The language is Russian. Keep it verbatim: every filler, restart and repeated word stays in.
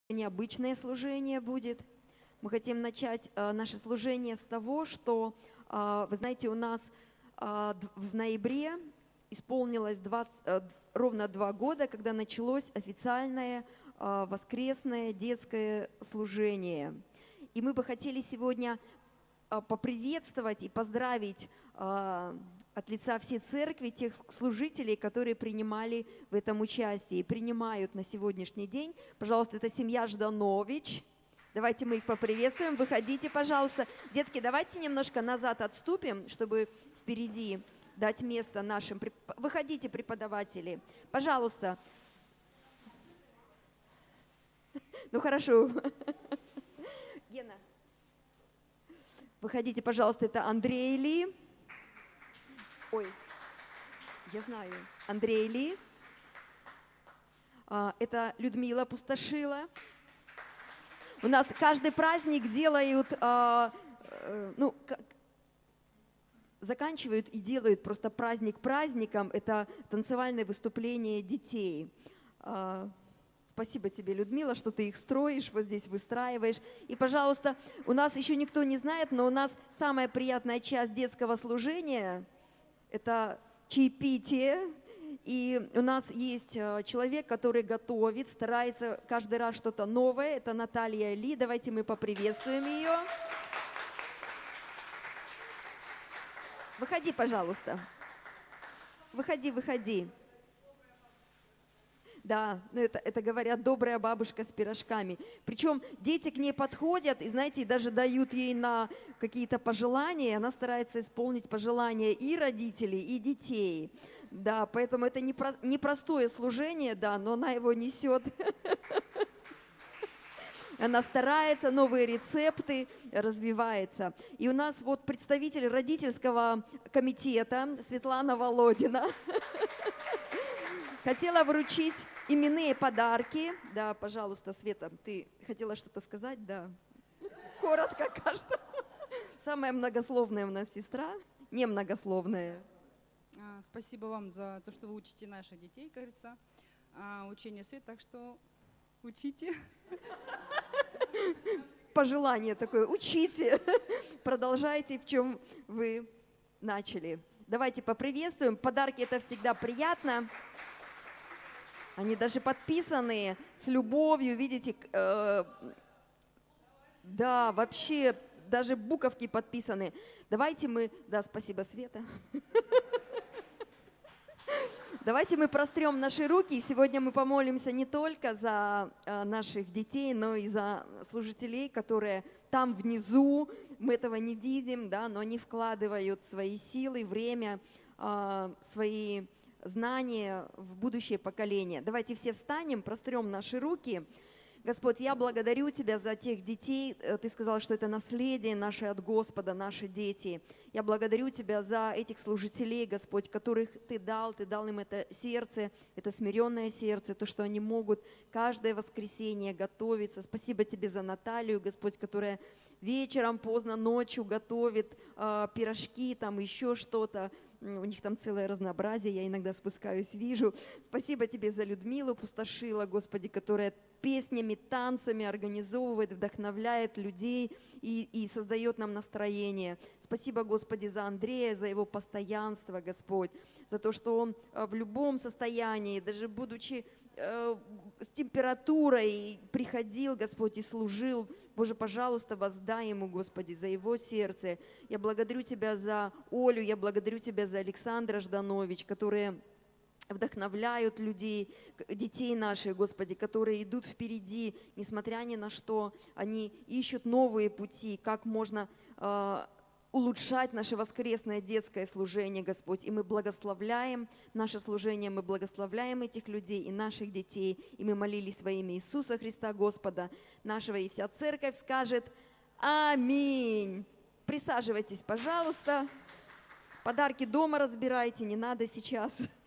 необычное служение будет. Мы хотим начать э, наше служение с того, что, э, вы знаете, у нас э, в ноябре исполнилось двадцать, э, ровно два года, когда началось официальное э, воскресное детское служение. И мы бы хотели сегодня э, поприветствовать и поздравить э, от лица всей церкви тех служителей, которые принимали в этом участие и принимают на сегодняшний день. Пожалуйста, это семья Жданович. Давайте мы их поприветствуем. Выходите, пожалуйста. Детки, давайте немножко назад отступим, чтобы впереди дать место нашим. Выходите, преподаватели. Пожалуйста. Ну, хорошо. Гена. Выходите, пожалуйста. Это Андрей Ли. Ой, я знаю. Андрей Ли. Это Людмила Пустошила. У нас каждый праздник делают, ну, заканчивают и делают просто праздник праздником. Это танцевальное выступление детей. Спасибо тебе, Людмила, что ты их строишь, вот здесь выстраиваешь. И, пожалуйста, у нас еще никто не знает, но у нас самая приятная часть детского служения – это чаепитие. И у нас есть человек, который готовит, старается каждый раз что-то новое. Это Наталья Ли. Давайте мы поприветствуем ее. Выходи, пожалуйста. Выходи, выходи. Да, это, это говорят добрая бабушка с пирожками. Причем дети к ней подходят и, знаете, даже дают ей на какие-то пожелания. Она старается исполнить пожелания и родителей, и детей. Да, поэтому это непростое служение, да, но она его несет. Она старается, новые рецепты, развивается. И у нас вот представитель родительского комитета Светлана Володина хотела вручить именные подарки. Да, пожалуйста, Света, ты хотела что-то сказать? Да. Коротко каждому. Самая многословная у нас сестра, немногословная. Спасибо вам за то, что вы учите наших детей, как говорится, учение свет, так что учите. Пожелание такое, учите, продолжайте, в чем вы начали. Давайте поприветствуем. Подарки – это всегда приятно. Они даже подписаны с любовью, видите. Э, да, вообще, даже буковки подписаны. Давайте мы… Да, спасибо, Света. Давайте мы прострем наши руки, и сегодня мы помолимся не только за э, наших детей, но и за служителей, которые там внизу, мы этого не видим, да, но они вкладывают свои силы, время, э, свои знания в будущее поколение. Давайте все встанем, прострем наши руки. Господь, я благодарю Тебя за тех детей. Ты сказал, что это наследие наше от Господа, наши дети. Я благодарю Тебя за этих служителей, Господь, которых Ты дал. Ты дал им это сердце, это смиренное сердце, то, что они могут каждое воскресенье готовиться. Спасибо Тебе за Наталью, Господь, которая вечером, поздно, ночью готовит э, пирожки, там еще что-то. У них там целое разнообразие, я иногда спускаюсь, вижу. Спасибо Тебе за Людмилу Пустошила, Господи, которая песнями, танцами организовывает, вдохновляет людей и, и создает нам настроение. Спасибо, Господи, за Андрея, за его постоянство, Господь, за то, что он в любом состоянии, даже будучи э, с температурой, приходил, Господь, и служил. Боже, пожалуйста, воздай ему, Господи, за его сердце. Я благодарю Тебя за Олю, я благодарю Тебя за Александра Жданович, которые вдохновляют людей, детей наших, Господи, которые идут впереди, несмотря ни на что, они ищут новые пути, как можно э, улучшать наше воскресное детское служение, Господь. И мы благословляем наше служение, мы благословляем этих людей и наших детей, и мы молились во имя Иисуса Христа, Господа нашего, и вся церковь скажет аминь. Присаживайтесь, пожалуйста. Подарки дома разбирайте, не надо сейчас.